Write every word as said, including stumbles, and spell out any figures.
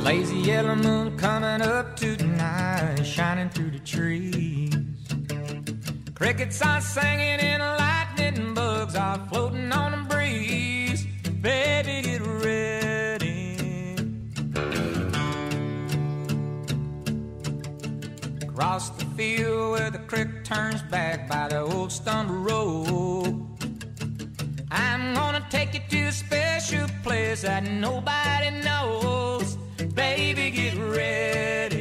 Lazy yellow moon coming up tonight, shining through the trees. Crickets are singing and lightning bugs are floating on the breeze. Baby, get ready. Across the field where the creek turns back by the old stumble road, I'm gonna take you to a special place that nobody knows. Baby, get ready.